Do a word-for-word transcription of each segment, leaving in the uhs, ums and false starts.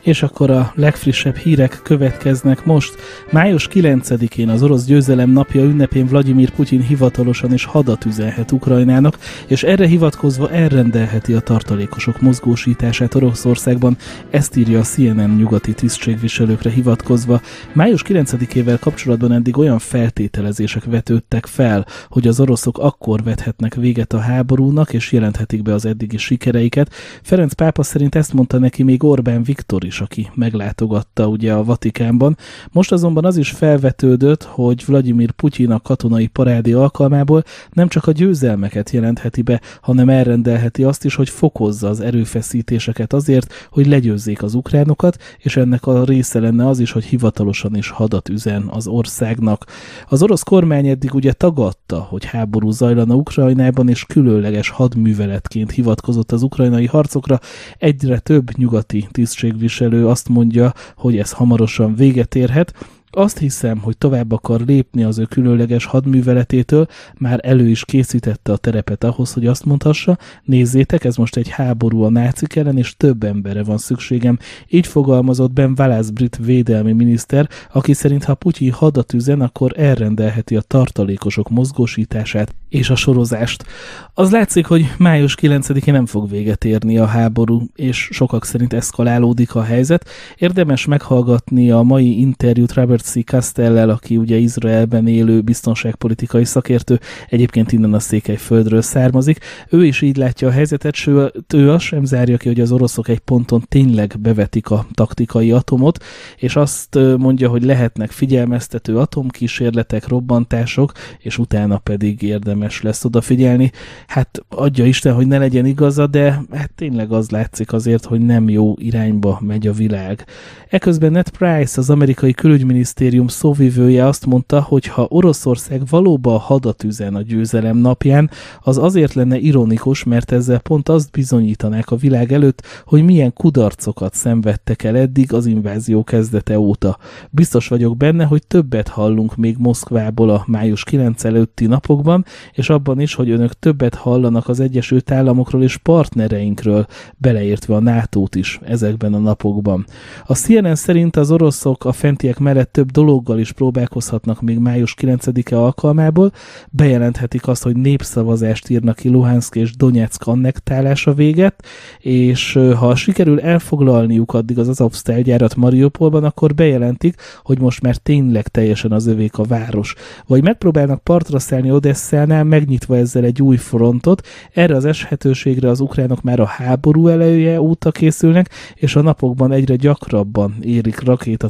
És akkor a legfrissebb hírek következnek most. május kilencedikén az orosz győzelem napja ünnepén Vladimir Putyin hivatalosan is hadat üzenhet Ukrajnának, és erre hivatkozva elrendelheti a tartalékosok mozgósítását Oroszországban. Ezt írja a C N N nyugati tisztségviselőkre hivatkozva. május kilencedikével kapcsolatban eddig olyan feltételezések vetődtek fel, hogy az oroszok akkor vethetnek véget a háborúnak, és jelenthetik be az eddigi sikereiket. Ferenc pápa szerint ezt mondta neki még Orbán Viktor is, aki meglátogatta ugye a Vatikánban. Most azonban az is felvetődött, hogy Vladimir Putyin a katonai parádi alkalmából nem csak a győzelmeket jelentheti be, hanem elrendelheti azt is, hogy fokozza az erőfeszítéseket azért, hogy legyőzzék az ukránokat, és ennek a része lenne az is, hogy hivatalosan is hadat üzen az országnak. Az orosz kormány eddig ugye tagadta, hogy háború zajlana Ukrajnában, és különleges hadműveletként hivatkozott az ukrajnai harcokra. Egyre több nyugati tisztségviselő azt mondja, hogy ez hamarosan véget érhet. Azt hiszem, hogy tovább akar lépni az ő különleges hadműveletétől, már elő is készítette a terepet ahhoz, hogy azt mondhassa, nézzétek, ez most egy háború a nácik ellen, és több emberre van szükségem. Így fogalmazott Ben Wallace brit védelmi miniszter, aki szerint ha Putyin hadat üzen, akkor elrendelheti a tartalékosok mozgósítását és a sorozást. Az látszik, hogy május kilencedikén nem fog véget érni a háború, és sokak szerint eszkalálódik a helyzet. Érdemes meghallgatni a mai interjút Robert C. Castellel, aki ugye Izraelben élő biztonságpolitikai szakértő, egyébként innen a Székelyföldről származik. Ő is így látja a helyzetet, sőt, ő azt sem zárja ki, hogy az oroszok egy ponton tényleg bevetik a taktikai atomot, és azt mondja, hogy lehetnek figyelmeztető atomkísérletek, robbantások, és utána pedig érdemes lesz odafigyelni. Hát adja Isten, hogy ne legyen igaza, de hát tényleg az látszik azért, hogy nem jó irányba megy a világ. Eközben Ned Price, az amerikai külügyminisztérium szóvivője azt mondta, hogy ha Oroszország valóban hadat üzen a győzelem napján, az azért lenne ironikus, mert ezzel pont azt bizonyítanák a világ előtt, hogy milyen kudarcokat szenvedtek el eddig az invázió kezdete óta. Biztos vagyok benne, hogy többet hallunk még Moszkvából a május kilencedike előtti napokban, és abban is, hogy önök többet hallanak az Egyesült Államokról és partnereinkről, beleértve a nátót is ezekben a napokban. A C N N szerint az oroszok a fentiek mellett több dologgal is próbálkozhatnak még május kilencedike alkalmából, bejelenthetik azt, hogy népszavazást írnak ki Luhanszk és Donyeck annektálása véget, és ha sikerül elfoglalniuk addig az Azovsztál gyárat Mariupolban, akkor bejelentik, hogy most már tényleg teljesen az övék a város. Vagy megpróbálnak partra szállni Odesszánál, megnyitva ezzel egy új frontot. Erre az eshetőségre az ukránok már a háború eleje óta készülnek, és a napokban egyre gyakrabban érik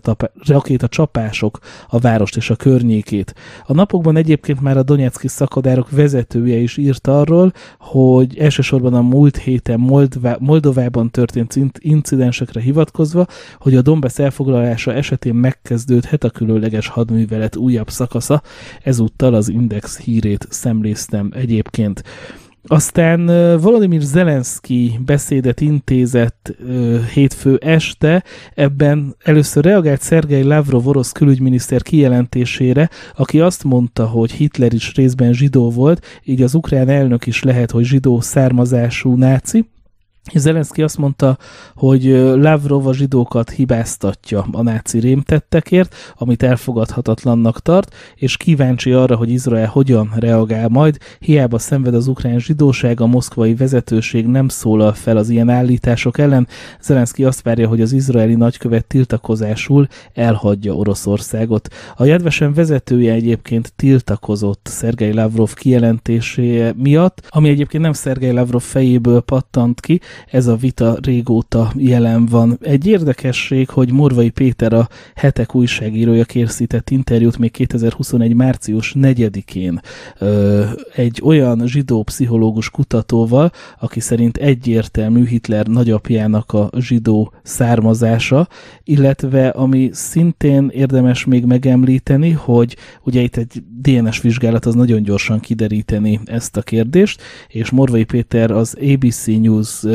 rakétacsapások a várost és a környékét. A napokban egyébként már a donyecky szakadárok vezetője is írt arról, hogy elsősorban a múlt héten Moldvá, Moldovában történt incidensekre hivatkozva, hogy a Donbass elfoglalása esetén megkezdődhet a különleges hadművelet újabb szakasza. Ezúttal az Index hírét szemléztem egyébként. Aztán Volodymyr Zelenszky beszédet intézett uh, hétfő este, ebben először reagált Szergej Lavrov orosz külügyminiszter kijelentésére, aki azt mondta, hogy Hitler is részben zsidó volt, így az ukrán elnök is lehet, hogy zsidó származású náci. Zelenszky azt mondta, hogy Lavrov a zsidókat hibáztatja a náci rémtettekért, amit elfogadhatatlannak tart, és kíváncsi arra, hogy Izrael hogyan reagál majd. Hiába szenved az ukrán zsidóság, a moszkvai vezetőség nem szólal fel az ilyen állítások ellen. Zelenszky azt várja, hogy az izraeli nagykövet tiltakozásul elhagyja Oroszországot. A Yad Vashem vezetője egyébként tiltakozott Szergej Lavrov kijelentése miatt, ami egyébként nem Szergej Lavrov fejéből pattant ki. Ez a vita régóta jelen van. Egy érdekesség, hogy Morvai Péter, a Hetek újságírója készített interjút még kétezer-huszonegy március negyedikén ö, egy olyan zsidó pszichológus kutatóval, aki szerint egyértelmű Hitler nagyapjának a zsidó származása, illetve ami szintén érdemes még megemlíteni, hogy ugye itt egy dé en es vizsgálat az nagyon gyorsan kideríteni ezt a kérdést, és Morvai Péter az á bé cé News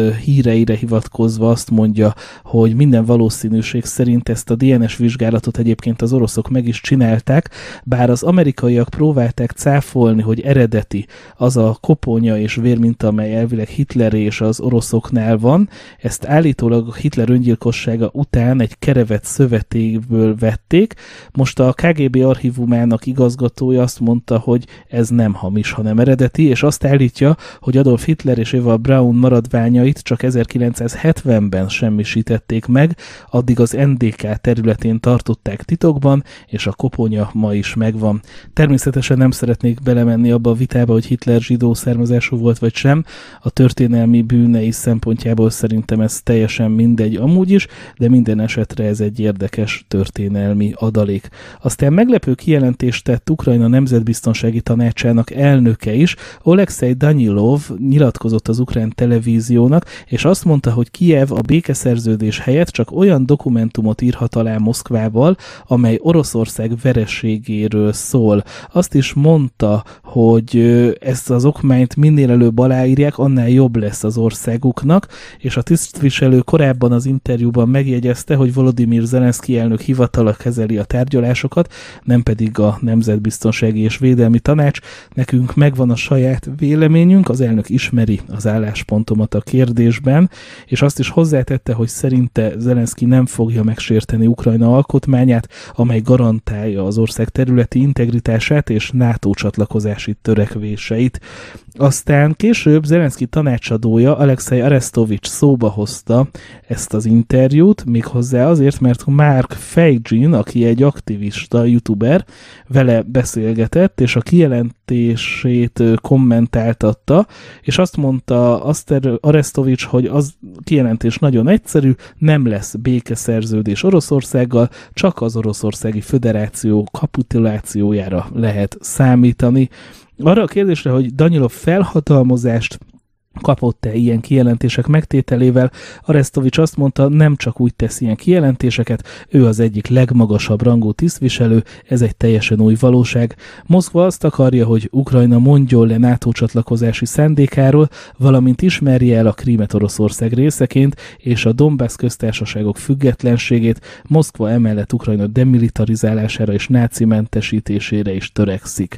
híreire hivatkozva azt mondja, hogy minden valószínűség szerint ezt a dé en es vizsgálatot egyébként az oroszok meg is csinálták, bár az amerikaiak próbálták cáfolni, hogy eredeti az a koponya és vérminta, amely elvileg Hitleré és az oroszoknál van. Ezt állítólag Hitler öngyilkossága után egy kerevet szövetékből vették. Most a ká gé bé archívumának igazgatója azt mondta, hogy ez nem hamis, hanem eredeti, és azt állítja, hogy Adolf Hitler és Eva Braun maradványait csak ezerkilencszázhetvenben semmisítették meg, addig az en dé ká területén tartották titokban, és a koponya ma is megvan. Természetesen nem szeretnék belemenni abba a vitába, hogy Hitler zsidó származású volt vagy sem. A történelmi bűnei szempontjából szerintem ez teljesen mindegy amúgy is, de minden esetre ez egy érdekes történelmi adalék. Aztán meglepő kijelentést tett Ukrajna Nemzetbiztonsági Tanácsának elnöke is, Oleksij Danyilov nyilatkozott az ukrán televíziónak, és azt mondta, hogy Kijev a békeszerződés helyett csak olyan dokumentumot írhat alá Moszkvával, amely Oroszország vereségéről szól. Azt is mondta, hogy ezt az okmányt minél előbb aláírják, annál jobb lesz az országuknak, és a tisztviselő korábban az interjúban megjegyezte, hogy Volodymyr Zelenszky elnök hivatala kezeli a tárgyalásokat, nem pedig a Nemzetbiztonsági és Védelmi Tanács. Nekünk megvan a saját véleményünk, az elnök ismeri az álláspontomat a kérdésben, és azt is hozzátette, hogy szerinte Zelenszky nem fogja megsérteni Ukrajna alkotmányát, amely garantálja az ország területi integritását és NATO csatlakozási törekvéseit. Aztán később Zelenszky tanácsadója Alexei Arestovics szóba hozta ezt az interjút, méghozzá azért, mert Mark Feigin, aki egy aktivista, youtuber, vele beszélgetett, és a kijelentését kommentáltatta, és azt mondta Arestovics, hogy az kijelentés nagyon egyszerű, nem lesz békeszerződés Oroszországgal, csak az Oroszországi Föderáció kapitulációjára lehet számítani. Arra a kérdésre, hogy Danyilov felhatalmazást kapott-e ilyen kijelentések megtételével, Arestovics azt mondta, nem csak úgy tesz ilyen kijelentéseket, ő az egyik legmagasabb rangú tisztviselő, ez egy teljesen új valóság. Moszkva azt akarja, hogy Ukrajna mondjon le NATO csatlakozási szándékáról, valamint ismerje el a Krímet Oroszország részeként, és a Donbass köztársaságok függetlenségét. Moszkva emellett Ukrajna demilitarizálására és nácimentesítésére is törekszik.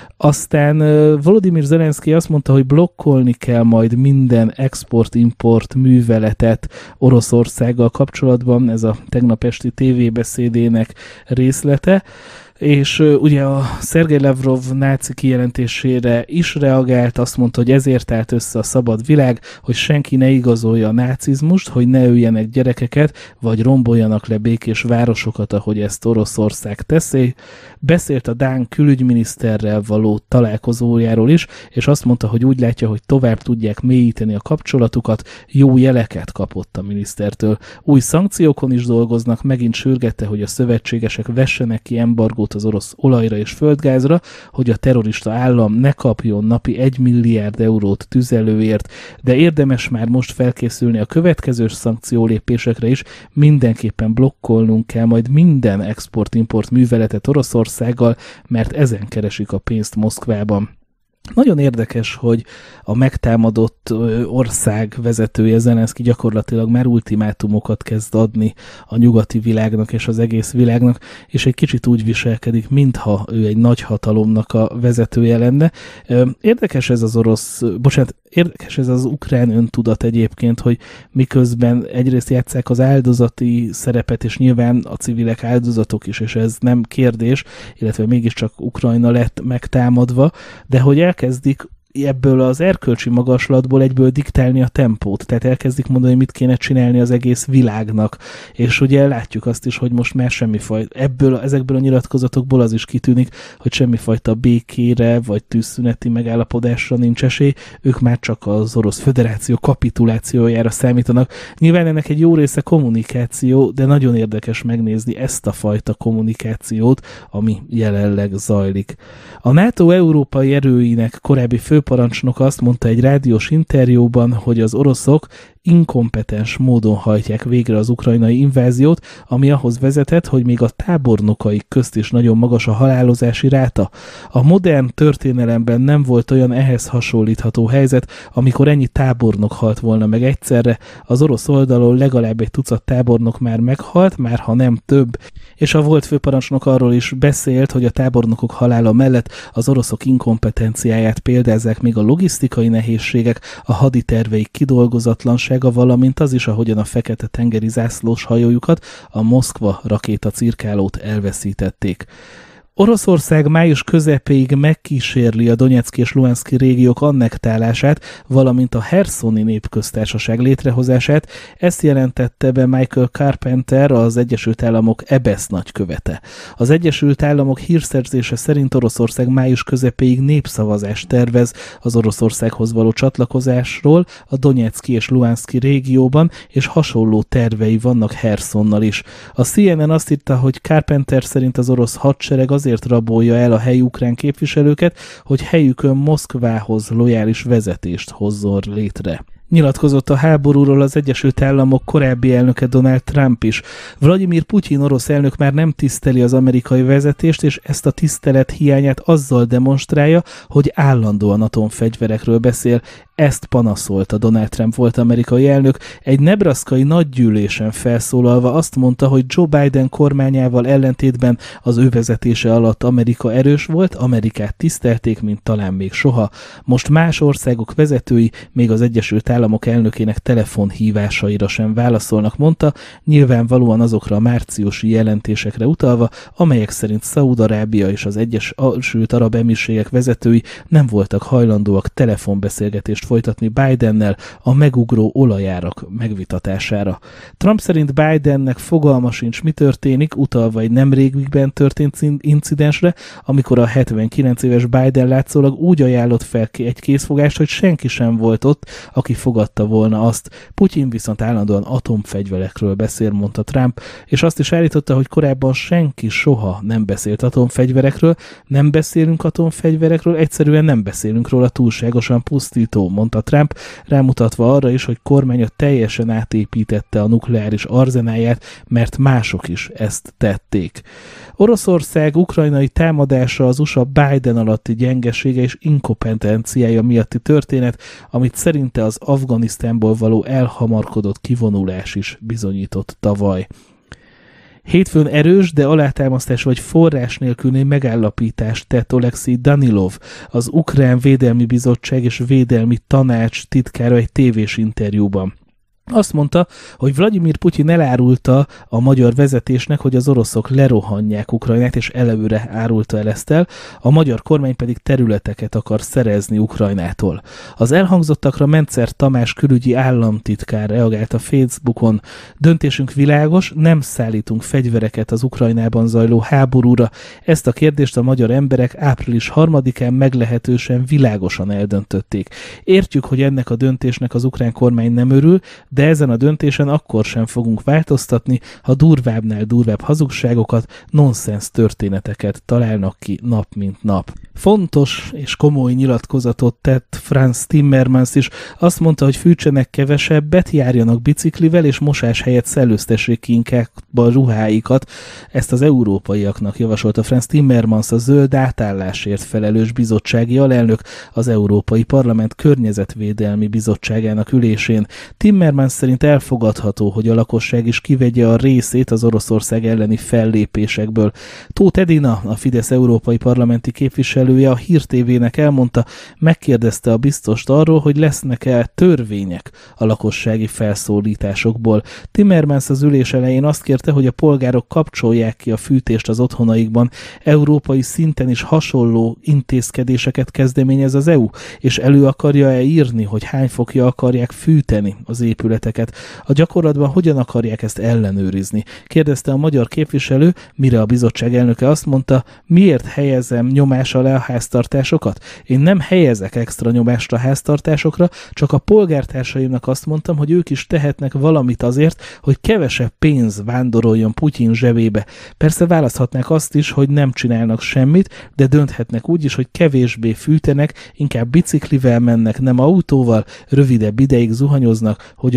Aztán Volodymyr Zelenszky azt mondta, hogy blokkolni kell majd minden export-import műveletet Oroszországgal kapcsolatban, ez a tegnap esti tévébeszédének részlete, és uh, ugye a Szergej Lavrov náci kijelentésére is reagált, azt mondta, hogy ezért állt össze a szabad világ, hogy senki ne igazolja a nácizmust, hogy ne öljenek gyerekeket, vagy romboljanak le békés városokat, ahogy ezt Oroszország teszi. Beszélt a dán külügyminiszterrel való találkozójáról is, és azt mondta, hogy úgy látja, hogy tovább tudják mélyíteni a kapcsolatukat, jó jeleket kapott a minisztertől. Új szankciókon is dolgoznak, megint sürgette, hogy a szövetségesek vessenek ki embargót az orosz olajra és földgázra, hogy a terrorista állam ne kapjon napi egy milliárd eurót tüzelőért, de érdemes már most felkészülni a következő szankciólépésekre is, mindenképpen blokkolnunk kell majd minden export-import műveletet Oroszországgal, mert ezen keresik a pénzt Moszkvában. Nagyon érdekes, hogy a megtámadott ország vezetője Zelenszky gyakorlatilag már ultimátumokat kezd adni a nyugati világnak és az egész világnak, és egy kicsit úgy viselkedik, mintha ő egy nagy hatalomnak a vezetője lenne. Érdekes ez az orosz, bocsánat, érdekes ez az ukrán öntudat egyébként, hogy miközben egyrészt játsszák az áldozati szerepet, és nyilván a civilek áldozatok is, és ez nem kérdés, illetve mégiscsak Ukrajna lett megtámadva, de hogy elkezdik ebből az erkölcsi magaslatból egyből diktálni a tempót, tehát elkezdik mondani, mit kéne csinálni az egész világnak, és ugye látjuk azt is, hogy most már semmifajta, ebből, ezekből a nyilatkozatokból az is kitűnik, hogy semmifajta békére, vagy tűzszüneti megállapodásra nincs esély, ők már csak az Orosz Föderáció kapitulációjára számítanak. Nyilván ennek egy jó része kommunikáció, de nagyon érdekes megnézni ezt a fajta kommunikációt, ami jelenleg zajlik. A NATO európai erőinek korábbi főparancsnoka azt mondta egy rádiós interjúban, hogy az oroszok inkompetens módon hajtják végre az ukrajnai inváziót, ami ahhoz vezetett, hogy még a tábornokaik közt is nagyon magas a halálozási ráta. A modern történelemben nem volt olyan ehhez hasonlítható helyzet, amikor ennyi tábornok halt volna meg egyszerre. Az orosz oldalon legalább egy tucat tábornok már meghalt, már ha nem több, és a volt főparancsnok arról is beszélt, hogy a tábornokok halála mellett az oroszok inkompetenciáját példázzák még a logisztikai nehézségek, a haditerveik kidolgozatlansága, valamint az is, ahogyan a fekete-tengeri zászlós hajójukat, a Moszkva rakétacirkálót elveszítették. Oroszország május közepéig megkísérli a Donyeck és Luhanszki régiók annektálását, valamint a Herszoni Népköztársaság létrehozását. Ezt jelentette be Michael Carpenter, az Egyesült Államok é bé e es nagykövete. Az Egyesült Államok hírszerzése szerint Oroszország május közepéig népszavazást tervez az Oroszországhoz való csatlakozásról a Donyeck és Luhanszki régióban, és hasonló tervei vannak Herszonnal is. A C N N azt írta, hogy Carpenter szerint az orosz hadsereg azért rabolja el a helyi ukrán képviselőket, hogy helyükön Moszkvához lojális vezetést hozzon létre. Nyilatkozott a háborúról az Egyesült Államok korábbi elnöke Donald Trump is. Vladimir Putyin orosz elnök már nem tiszteli az amerikai vezetést, és ezt a tisztelet hiányát azzal demonstrálja, hogy állandóan atomfegyverekről beszél. Ezt panaszolta Donald Trump volt amerikai elnök. Egy nebraszkai nagygyűlésen felszólalva azt mondta, hogy Joe Biden kormányával ellentétben az ő vezetése alatt Amerika erős volt, Amerikát tisztelték, mint talán még soha. Most más országok vezetői, még az Egyesült Államok elnökének telefonhívásaira sem válaszolnak, mondta, nyilvánvalóan azokra a márciusi jelentésekre utalva, amelyek szerint Szaúd-Arábia és az Egyesült Arab Emírségek vezetői nem voltak hajlandóak telefonbeszélgetést folytatni Bidennel a megugró olajárak megvitatására. Trump szerint Bidennek fogalma sincs, mi történik, utalva egy nemrégiben történt incidensre, amikor a hetvenkilenc éves Biden látszólag úgy ajánlott fel egy készfogást, hogy senki sem volt ott, aki fogadta volna azt. Putyin viszont állandóan atomfegyverekről beszél, mondta Trump, és azt is állította, hogy korábban senki soha nem beszélt atomfegyverekről, nem beszélünk atomfegyverekről, egyszerűen nem beszélünk róla, túlságosan pusztító, mondta Trump, rámutatva arra is, hogy kormánya teljesen átépítette a nukleáris arzenáját, mert mások is ezt tették. Oroszország ukrajnai támadása az u es á Biden alatti gyengesége és inkompetenciája miatti történet, amit szerinte az Afganisztánból való elhamarkodott kivonulás is bizonyított tavaly. Hétfőn erős, de alátámasztás vagy forrás nélküli megállapítást tett Oleksij Danilov, az Ukrán Védelmi Bizottság és Védelmi Tanács titkára egy tévés interjúban. Azt mondta, hogy Vladimir Putyin elárulta a magyar vezetésnek, hogy az oroszok lerohanják Ukrajnát, és előre árulta el ezt el, a magyar kormány pedig területeket akar szerezni Ukrajnától. Az elhangzottakra Mencer Tamás külügyi államtitkár reagált a Facebookon. Döntésünk világos, nem szállítunk fegyvereket az Ukrajnában zajló háborúra. Ezt a kérdést a magyar emberek április harmadikán meglehetősen világosan eldöntötték. Értjük, hogy ennek a döntésnek az ukrán kormány nem örül, de ezen a döntésen akkor sem fogunk változtatni, ha durvábbnál durvább hazugságokat, nonsens történeteket találnak ki nap mint nap. Fontos és komoly nyilatkozatot tett Franz Timmermans is. Azt mondta, hogy fűtsenek kevesebbet, járjanak biciklivel, és mosás helyett szellőztessék ki inkább a ruháikat. Ezt az európaiaknak javasolta Franz Timmermans, a zöld átállásért felelős bizottsági alelnök az Európai Parlament Környezetvédelmi Bizottságának ülésén. Timmermans szerint elfogadható, hogy a lakosság is kivegye a részét az Oroszország elleni fellépésekből. Tóth Edina, a Fidesz európai parlamenti képviselője, a Hír té vének elmondta, megkérdezte a biztost arról, hogy lesznek-e törvények a lakossági felszólításokból. Timmermans az ülés elején azt kérte, hogy a polgárok kapcsolják ki a fűtést az otthonaikban. Európai szinten is hasonló intézkedéseket kezdeményez az é u, és elő akarja-e írni, hogy hány fokja akarják fűteni az épületeket. A gyakorlatban hogyan akarják ezt ellenőrizni? Kérdezte a magyar képviselő, mire a bizottság elnöke azt mondta, miért helyezem nyomás alá a háztartásokat? Én nem helyezek extra nyomást a háztartásokra, csak a polgártársaimnak azt mondtam, hogy ők is tehetnek valamit azért, hogy kevesebb pénz vándoroljon Putyin zsebébe. Persze választhatnák azt is, hogy nem csinálnak semmit, de dönthetnek úgy is, hogy kevésbé fűtenek, inkább biciklivel mennek, nem autóval, rövidebb ideig zuhanyoznak, hogy a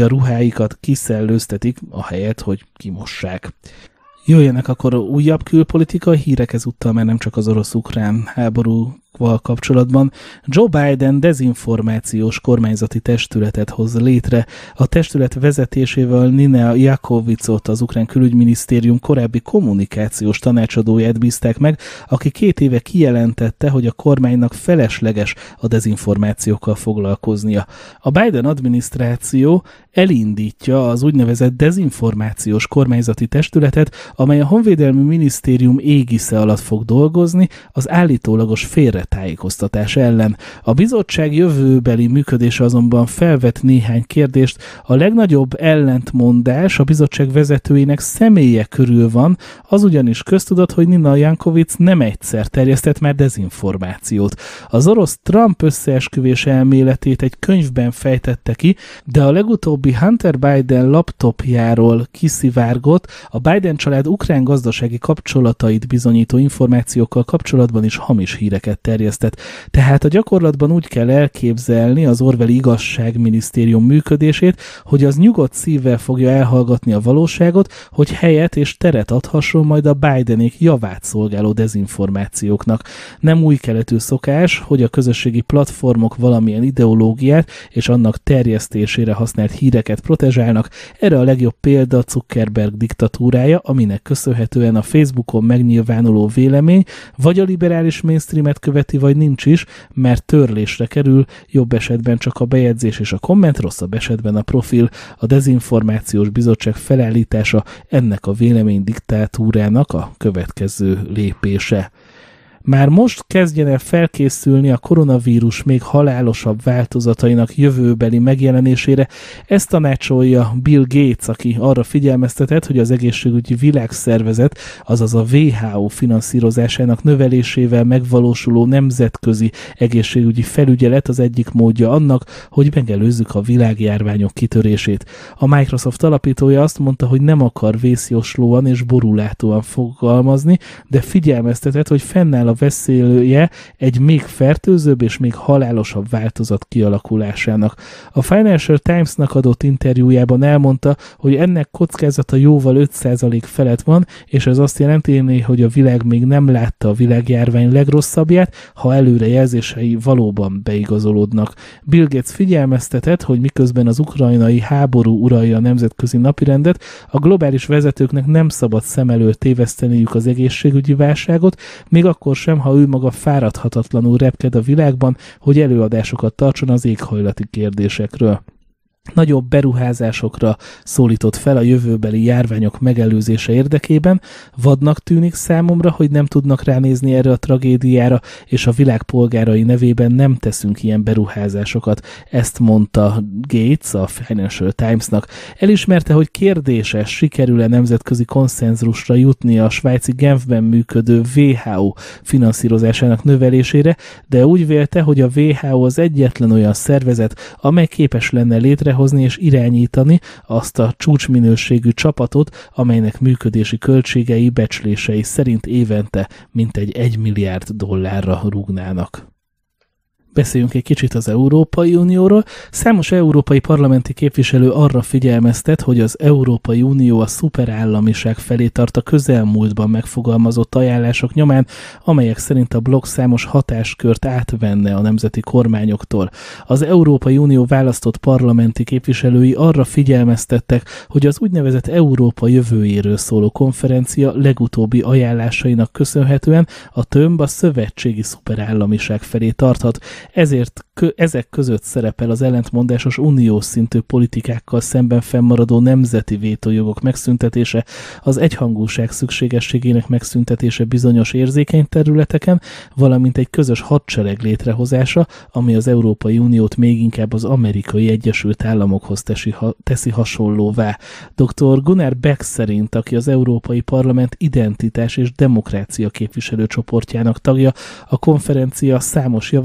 a ruháikat kiszellőztetik, ahelyett, hogy kimossák. Jöjjenek akkor újabb külpolitikai hírek, ezúttal már nem csak az orosz-ukrán háborúval kapcsolatban. Joe Biden dezinformációs kormányzati testületet hoz létre. A testület vezetésével Nina Jakovicot, az ukrán külügyminisztérium korábbi kommunikációs tanácsadóját bízták meg, aki két éve kijelentette, hogy a kormánynak felesleges a dezinformációkkal foglalkoznia. A Biden adminisztráció elindítja az úgynevezett dezinformációs kormányzati testületet, amely a Honvédelmi Minisztérium égisze alatt fog dolgozni az állítólagos félretájékoztatás ellen. A bizottság jövőbeli működése azonban felvet néhány kérdést. A legnagyobb ellentmondás a bizottság vezetőinek személye körül van, az ugyanis köztudott, hogy Nina Jakovic nem egyszer terjesztett már dezinformációt. Az orosz Trump összeesküvés elméletét egy könyvben fejtette ki, de a legutóbbi Hunter Biden laptopjáról kiszivárgott, a Biden család ukrán gazdasági kapcsolatait bizonyító információkkal kapcsolatban is hamis híreket terjesztett. Tehát a gyakorlatban úgy kell elképzelni az orwelli igazságminisztérium működését, hogy az nyugodt szívvel fogja elhallgatni a valóságot, hogy helyet és teret adhasson majd a Bidenék javát szolgáló dezinformációknak. Nem új keletű szokás, hogy a közösségi platformok valamilyen ideológiát és annak terjesztésére használt híreket protezsálnak. Erre a legjobb példa Zuckerberg diktatúrája, aminek köszönhetően a Facebookon megnyilvánuló vélemény vagy a liberális mainstreamet követi, vagy nincs is, mert törlésre kerül, jobb esetben csak a bejegyzés és a komment, rosszabb esetben a profil. A dezinformációs bizottság felállítása ennek a vélemény diktatúrának a következő lépése. Már most kezdjen el felkészülni a koronavírus még halálosabb változatainak jövőbeli megjelenésére. Ezt tanácsolja Bill Gates, aki arra figyelmeztetett, hogy az egészségügyi világszervezet, azaz a dupla vé há ó finanszírozásának növelésével megvalósuló nemzetközi egészségügyi felügyelet az egyik módja annak, hogy megelőzzük a világjárványok kitörését. A Microsoft alapítója azt mondta, hogy nem akar vészjóslóan és borulátóan fogalmazni, de figyelmeztetett, hogy fennáll a veszélye egy még fertőzőbb és még halálosabb változat kialakulásának. A Financial Times-nak adott interjújában elmondta, hogy ennek kockázata jóval öt százalék felett van, és ez azt jelenti, hogy a világ még nem látta a világjárvány legrosszabbját, ha előrejelzései valóban beigazolódnak. Bill Gates figyelmeztetett, hogy miközben az ukrajnai háború uralja a nemzetközi napirendet, a globális vezetőknek nem szabad szem előtt téveszteniük az egészségügyi válságot, még akkor sem, ha ő maga fáradhatatlanul repked a világban, hogy előadásokat tartson az éghajlati kérdésekről. Nagyobb beruházásokra szólított fel a jövőbeli járványok megelőzése érdekében. Vadnak tűnik számomra, hogy nem tudnak ránézni erre a tragédiára, és a világ polgárai nevében nem teszünk ilyen beruházásokat. Ezt mondta Gates a Financial Times-nak. Elismerte, hogy kérdéses, sikerül-e nemzetközi konszenzusra jutni a svájci Genfben működő dupla vé há ó finanszírozásának növelésére, de úgy vélte, hogy a dupla vé há ó az egyetlen olyan szervezet, amely képes lenne létre hozni és irányítani azt a csúcsminőségű csapatot, amelynek működési költségei becslései szerint évente mintegy egy milliárd dollárra rúgnának. Beszéljünk egy kicsit az Európai Unióról. Számos európai parlamenti képviselő arra figyelmeztet, hogy az Európai Unió a szuperállamiság felé tart a közelmúltban megfogalmazott ajánlások nyomán, amelyek szerint a blokk számos hatáskört átvenne a nemzeti kormányoktól. Az Európai Unió választott parlamenti képviselői arra figyelmeztettek, hogy az úgynevezett Európa jövőjéről szóló konferencia legutóbbi ajánlásainak köszönhetően a tömb a szövetségi szuperállamiság felé tarthat. Ezért kö, ezek között szerepel az ellentmondásos uniós szintű politikákkal szemben fennmaradó nemzeti vétójogok megszüntetése, az egyhangúság szükségességének megszüntetése bizonyos érzékeny területeken, valamint egy közös hadsereg létrehozása, ami az Európai Uniót még inkább az Amerikai Egyesült Államokhoz teszi, ha, teszi hasonlóvá. doktor Gunnar Beck szerint, aki az Európai Parlament identitás és demokrácia képviselőcsoportjának tagja, a konferencia számos javaslata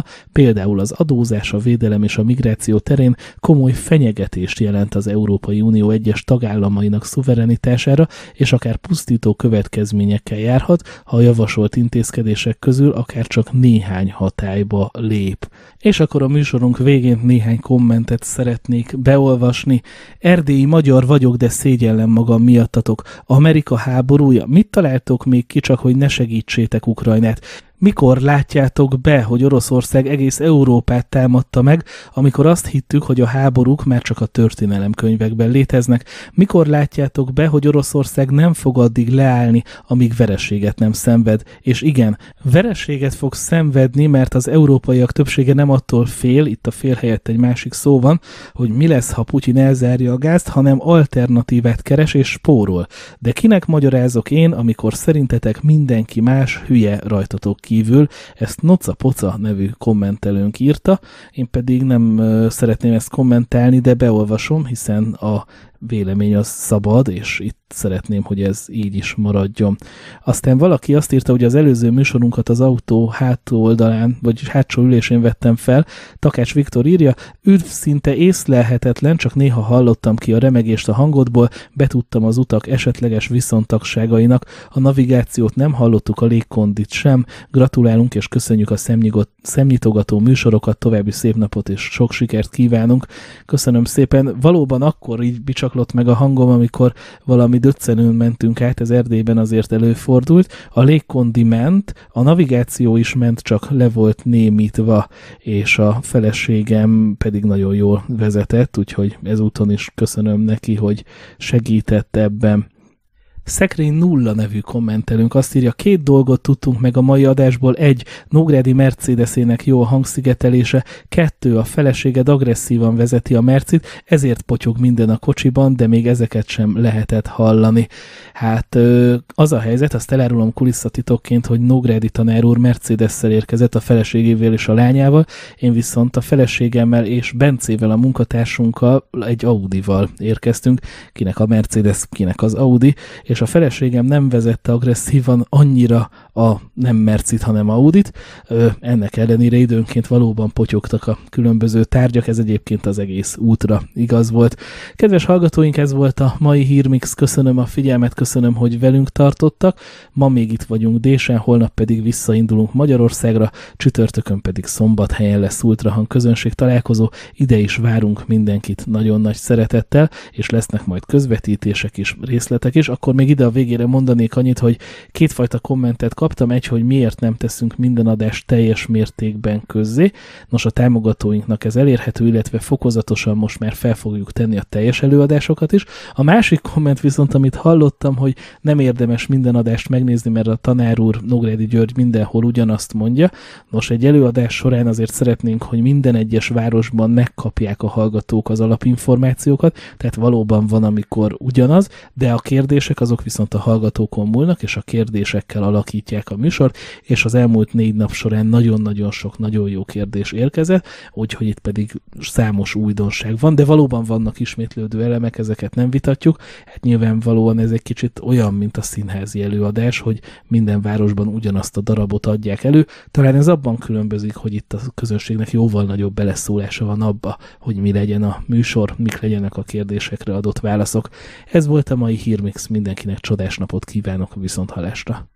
például az adózás, a védelem és a migráció terén komoly fenyegetést jelent az Európai Unió egyes tagállamainak szuverenitására, és akár pusztító következményekkel járhat, ha a javasolt intézkedések közül akár csak néhány hatályba lép. És akkor a műsorunk végén néhány kommentet szeretnék beolvasni. Erdélyi magyar vagyok, de szégyellem magam miattatok. Amerika háborúja? Mit találtok még ki, csak hogy ne segítsétek Ukrajnát? Mikor látjátok be, hogy Oroszország egész Európát támadta meg, amikor azt hittük, hogy a háborúk már csak a történelemkönyvekben léteznek? Mikor látjátok be, hogy Oroszország nem fog addig leállni, amíg vereséget nem szenved? És igen, vereséget fog szenvedni, mert az európaiak többsége nem attól fél, itt a fél helyett egy másik szó van, hogy mi lesz, ha Putyin elzárja a gázt, hanem alternatívát keres és spórol. De kinek magyarázok én, amikor szerintetek mindenki más hülye rajtatok kívül? Ezt Noca Poca nevű kommentelőnk írta, én pedig nem uh, szeretném ezt kommentálni, de beolvasom, hiszen a vélemény az szabad, és itt szeretném, hogy ez így is maradjon. Aztán valaki azt írta, hogy az előző műsorunkat az autó hátoldalán, vagy hátsó ülésén vettem fel. Takács Viktor írja, üdv, szinte észlelhetetlen, csak néha hallottam ki a remegést a hangodból, betudtam az utak esetleges viszontagságainak, a navigációt nem hallottuk, a légkondit sem. Gratulálunk és köszönjük a szemnyitogató műsorokat, további szép napot és sok sikert kívánunk. Köszönöm szépen. Valóban akkor így bicsaklott meg a hangom, amikor valami döccenőn mentünk át, ez Erdélyben azért előfordult. A légkondi ment, a navigáció is ment, csak le volt némítva, és a feleségem pedig nagyon jól vezetett, úgyhogy ezúton is köszönöm neki, hogy segített ebben. Szekrény nulla nevű kommentelünk azt írja, két dolgot tudtunk meg a mai adásból, egy, Nógrádi Mercedesének jó a hangszigetelése, kettő, a feleséged agresszívan vezeti a Mercit, ezért potyog minden a kocsiban, de még ezeket sem lehetett hallani. Hát az a helyzet, azt elárulom kulisszatitokként, hogy Nógrádi tanár úr Mercedes-szel érkezett a feleségével és a lányával, én viszont a feleségemmel és Bencével, a munkatársunkkal egy Audival érkeztünk, kinek a Mercedes, kinek az Audi, és a feleségem nem vezette agresszívan annyira a nem Mercit, hanem Audit. Ö, ennek ellenére időnként valóban potyogtak a különböző tárgyak, ez egyébként az egész útra igaz volt. Kedves hallgatóink, ez volt a mai Hírmix, köszönöm a figyelmet, köszönöm, hogy velünk tartottak. Ma még itt vagyunk Désen, holnap pedig visszaindulunk Magyarországra, csütörtökön pedig Szombathelyen lesz ultrahang közönség találkozó, ide is várunk mindenkit nagyon nagy szeretettel, és lesznek majd közvetítések is, részletek is, akkor még ide a végére mondanék annyit, hogy kétfajta kommentet kaptam, egy, hogy miért nem teszünk minden adást teljes mértékben közzé. Nos, a támogatóinknak ez elérhető, illetve fokozatosan most már fel fogjuk tenni a teljes előadásokat is. A másik komment viszont, amit hallottam, hogy nem érdemes minden adást megnézni, mert a tanár úr, Nógrádi György mindenhol ugyanazt mondja. Nos, egy előadás során azért szeretnénk, hogy minden egyes városban megkapják a hallgatók az alapinformációkat, tehát valóban van, amikor ugyanaz, de a kérdések azok viszont a hallgatókon múlnak, és a kérdésekkel alakítják a műsort, és az elmúlt négy nap során nagyon-nagyon sok nagyon jó kérdés érkezett, úgyhogy itt pedig számos újdonság van, de valóban vannak ismétlődő elemek, ezeket nem vitatjuk. Hát nyilvánvalóan ez egy kicsit olyan, mint a színházi előadás, hogy minden városban ugyanazt a darabot adják elő. Talán ez abban különbözik, hogy itt a közönségnek jóval nagyobb beleszólása van abba, hogy mi legyen a műsor, mik legyenek a kérdésekre adott válaszok. Ez volt a mai Hírmix, mindenkinek csodás napot kívánok, viszonthallásra.